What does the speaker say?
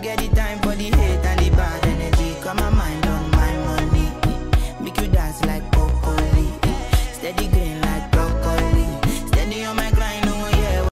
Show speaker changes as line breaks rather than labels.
get the time for the hate and the bad energy. Got my mind on my money. Make you dance like broccoli. Steady green like